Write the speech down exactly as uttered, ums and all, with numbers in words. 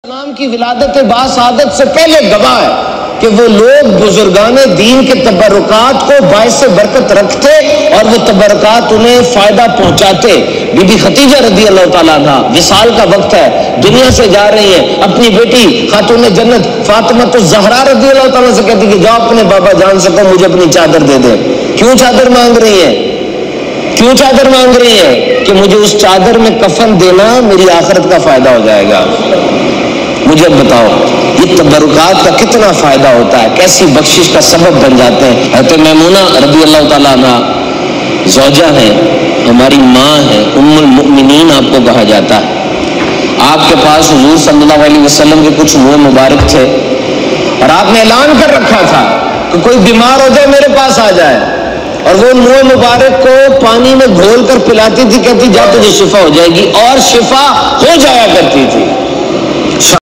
اسلام کی ولادت باسعادت سے پہلے گواہ ہے کہ وہ لوگ بزرگان دین کے تبرکات کو باعث برکت رکھتے اور وہ تبرکات انہیں فائدہ پہنچاتے۔ بی بی خدیجہ رضی اللہ تعالیٰ عنہ وصال کا وقت ہے، دنیا سے جا رہی ہیں، اپنی بیٹی خاتون جنت فاطمہ الزہرا رضی اللہ تعالیٰ سے کہتی کہ جاؤ اپنے بابا جان سے کہو مجھے اپنی چادر دے دیں۔ کیوں چادر مانگ رہی ہیں؟ کیوں چادر مانگ رہی ہیں؟ کہ مجھے اس چادر میں کفن دینا میری آخرت کا فائدہ ہو جائے گا۔ مجھے بتاؤ یہ تبرکات کا کتنا فائدہ ہوتا ہے، کیسی بخشش کا سبب بن جاتے ہیں۔ حضرت میمونہ رضی اللہ تعالیٰ عنہ زوجہ ہیں، ہماری ماں ہیں، ام المؤمنین آپ کو کہا جاتا ہے۔ آپ کے پاس حضور صلی اللہ علیہ وسلم کے کچھ منہ مبارک تھے اور آپ نے اعلان کر رکھا تھا کہ کوئی بیمار ہو جائے میرے پاس آ جائے، اور وہ منہ مبارک کو پانی میں گھول کر پلاتی تھی، کہتی جا تجھے شفا ہو جائے گی، اور شفا ہو جایا کرتی تھی۔